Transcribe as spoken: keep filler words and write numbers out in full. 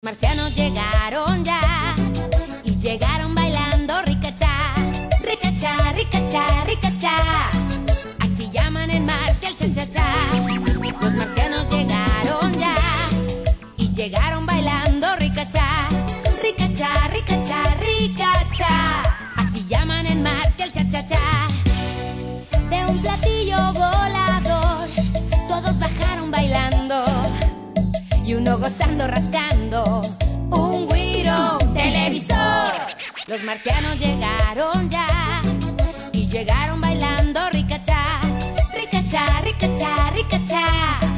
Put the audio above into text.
Marcianos llegaron ya y llegaron bailando ricachá, ricachá, ricachá, ricachá. Así llaman en Marte al cha-cha-cha. Los marcianos llegaron ya y llegaron bailando ricachá, ricachá, ricachá, ricachá. Así llaman en Marte al cha-cha-cha. De un platillo volador todos bajaron bailando y uno gozando rascando un güiro televisor. Los marcianos llegaron ya y llegaron bailando ricachá, ricachá, ricachá, ricachá.